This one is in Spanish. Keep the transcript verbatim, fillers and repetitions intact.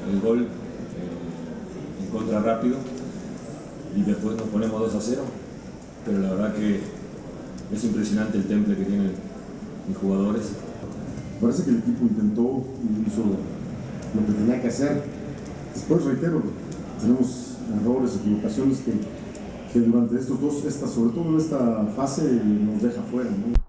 el gol eh, en contra rápido y después nos ponemos dos a cero, pero la verdad que es impresionante el temple que tienen mis jugadores. Parece que el equipo intentó y hizo lo que tenía que hacer. Después, reitero, tenemos errores, equivocaciones que, que durante estos dos, esta, sobre todo en esta fase, nos deja fuera, ¿no?